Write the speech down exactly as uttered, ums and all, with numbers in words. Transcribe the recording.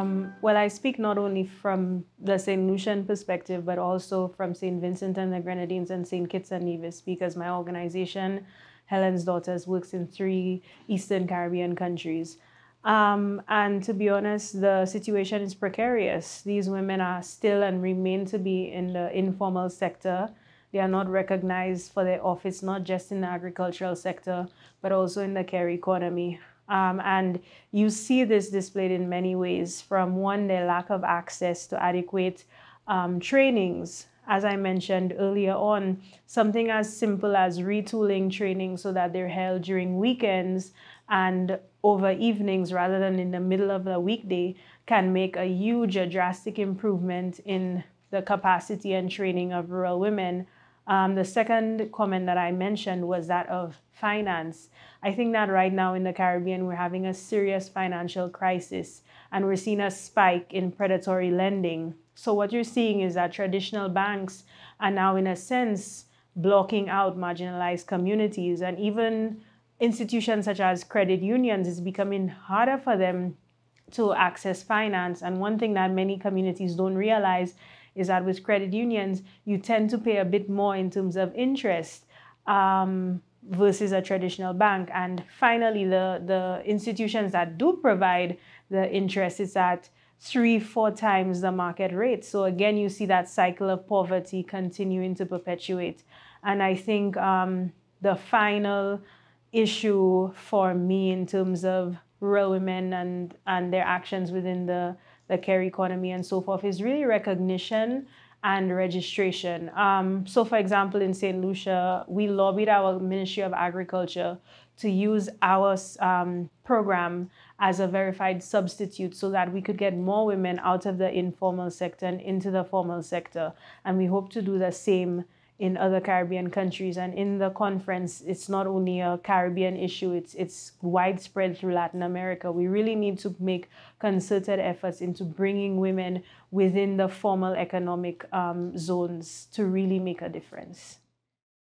Um, well, I speak not only from the Saint Lucian perspective, but also from Saint Vincent and the Grenadines and Saint Kitts and Nevis, because my organization, Helen's Daughters, works in three Eastern Caribbean countries. Um, and to be honest, the situation is precarious. These women are still and remain to be in the informal sector. They are not recognized for their office, not just in the agricultural sector, but also in the care economy. Um, and you see this displayed in many ways, from one, their lack of access to adequate um, trainings. As I mentioned earlier on, something as simple as retooling training so that they're held during weekends and over evenings rather than in the middle of the weekday can make a huge, a drastic improvement in the capacity and training of rural women. Um, the second comment that I mentioned was that of finance. I think that right now in the Caribbean, we're having a serious financial crisis and we're seeing a spike in predatory lending. So what you're seeing is that traditional banks are now, in a sense, blocking out marginalized communities, and even institutions such as credit unions is becoming harder for them to access finance. And one thing that many communities don't realize is that with credit unions, you tend to pay a bit more in terms of interest um, versus a traditional bank. And finally, the, the institutions that do provide the interest is at three, four times the market rate. So again, you see that cycle of poverty continuing to perpetuate. And I think um, the final issue for me in terms of rural women and, and their actions within the, the care economy and so forth is really recognition and registration. Um, so for example, in Saint Lucia, we lobbied our Ministry of Agriculture to use our um, program as a verified substitute so that we could get more women out of the informal sector and into the formal sector. And we hope to do the same in other Caribbean countries. And in the conference, it's not only a Caribbean issue, it's, it's widespread through Latin America. We really need to make concerted efforts into bringing women within the formal economic um, zones to really make a difference.